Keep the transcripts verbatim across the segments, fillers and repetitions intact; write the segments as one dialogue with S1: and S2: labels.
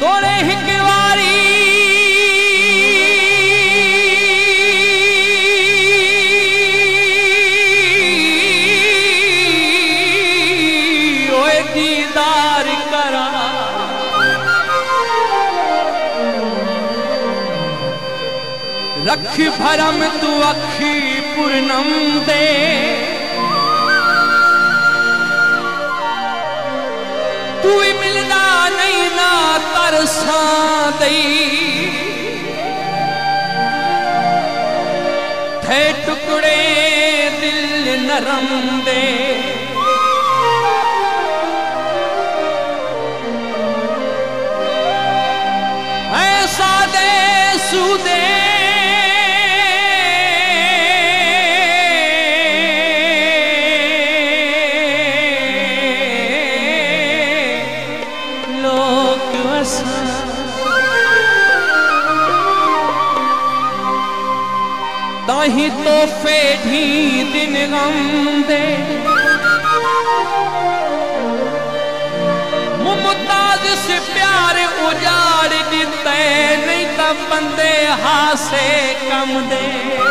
S1: तोड़े हिकवारी ओए दीदार करा रख भरम तू अखी पूर्णम दे तू मिलदा नहीं ना तरसा दई थे टुकड़े दिल नरम दे ऐसा दे सूदे ताही तोहफे ढी दिन गम दे मुमताज से प्यार उजाड़ दिते नहीं तो बंदे हासे कम दे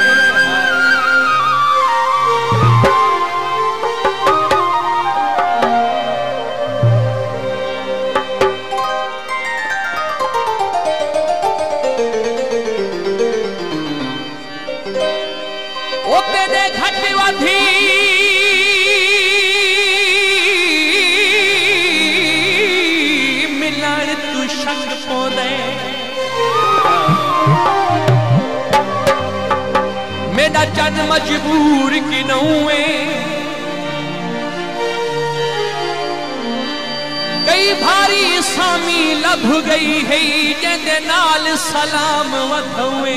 S1: मिलन तू शक पौधे मेरा चन मजबूर की नौए कई भारी सामी लभ गई है जेंदे नाल सलाम वधवे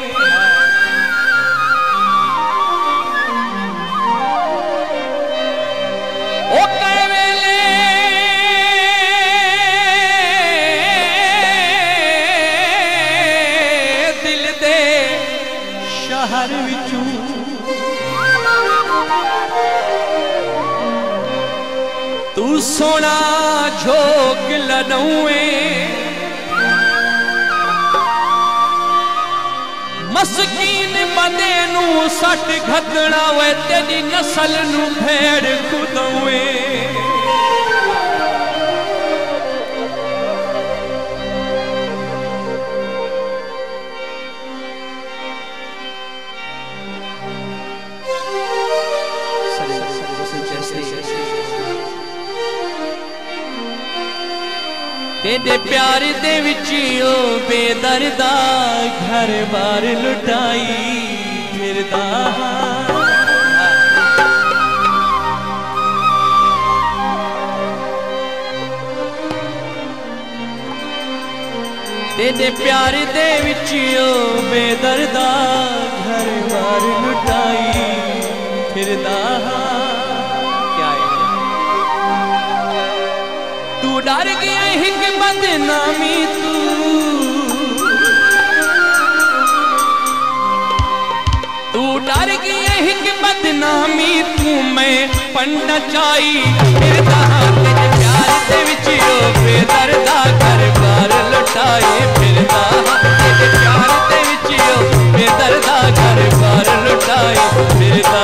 S1: शहर विचू तू सोना झोक लनौए मस्कीन बंदे नू सट घदना वे तेरी नस्ल नू भेड़ खुदवे तेरे प्यार दे विचियो बेदर्दा घर बार लुटाई फिरदा तेरे प्यार दे विचियो बेदर्दा घर बार लुटाई फिरदा क्या है तू डर गया बदनामी तू तू डर गई है कि बदनामी तू मैं पंडा चाई फिरदा तेरे प्यार दे विचियो बेदर्दा घर बार लुटाए फिरदा तेरे प्यार दे विचियो बेदर्दा घर बार लुटाए फिरदा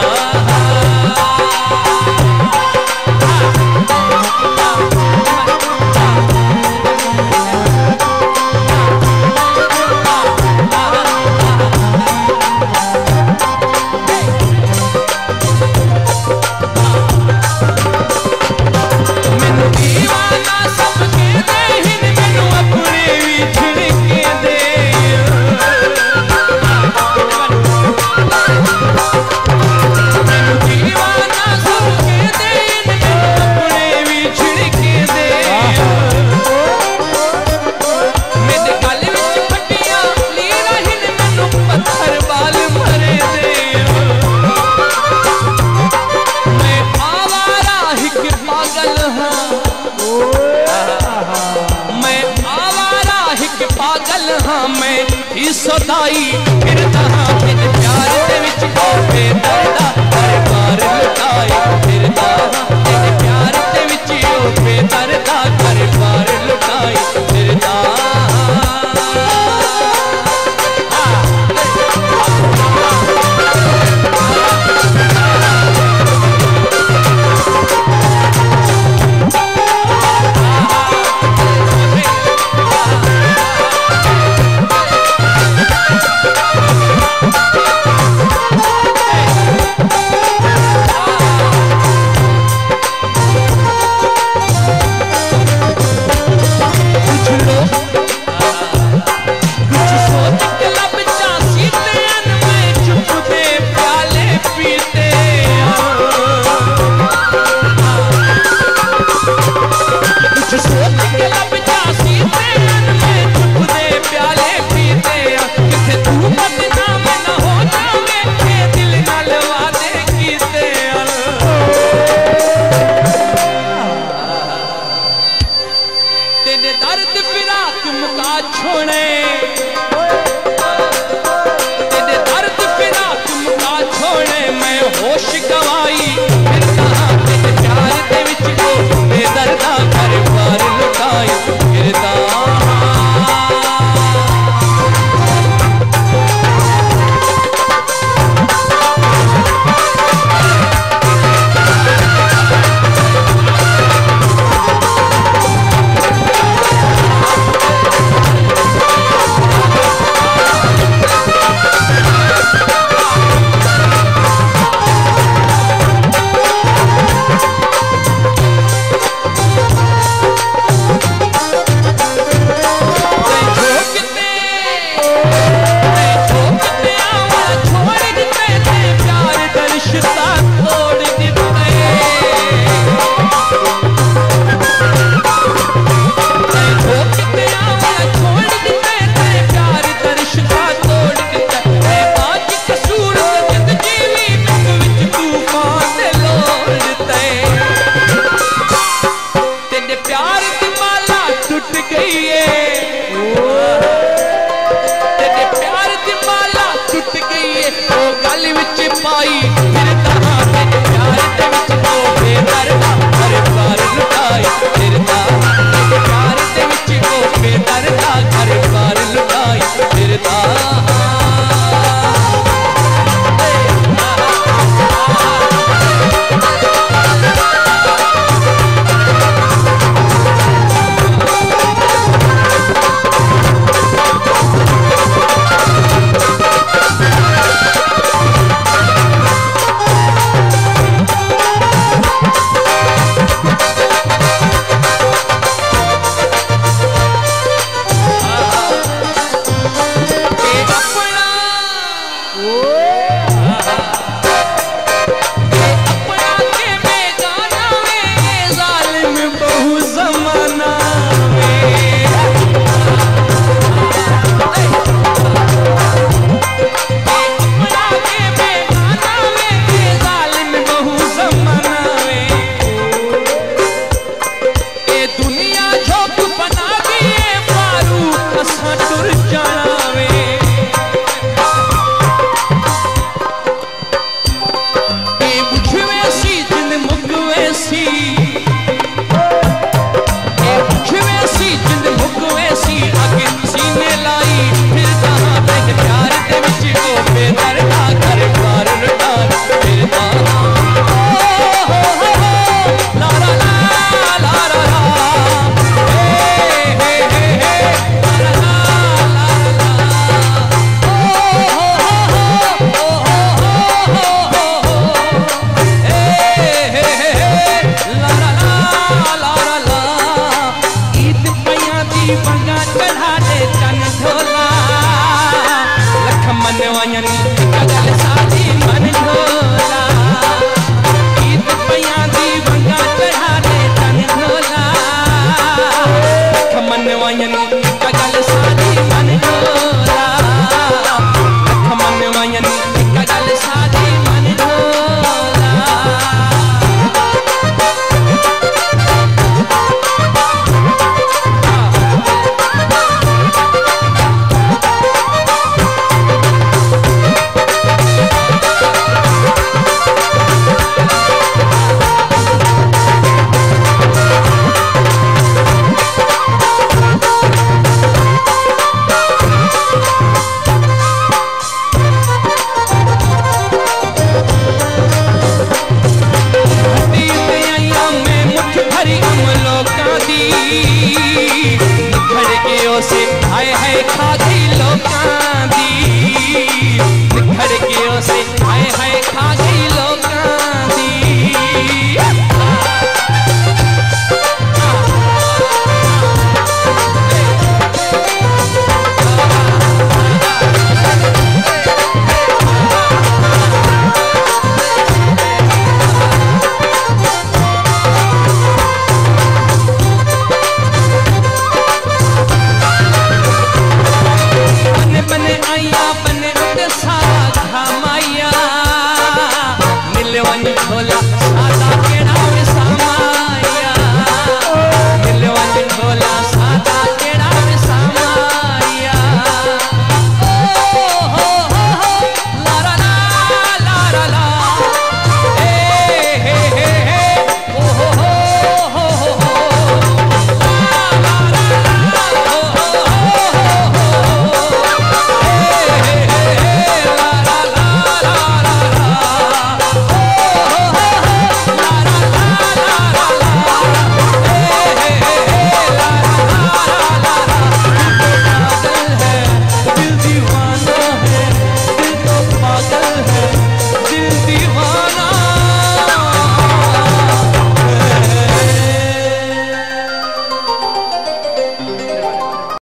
S1: सदाई फिरदा तेरे प्यार दे विच ओ बेदर्दा हर बार लुटाए फिरदा तेरे प्यार दे विच ओ बेदर्दा हर बार लुटाए फिरदा छोड़े तेरे दर्द फिरा तुमका छोड़े मैं होश गवाई फिरदा तेरे प्यार दे विच ओ बेदर्दा घर बार लुटाई फिरदा
S2: मनवायन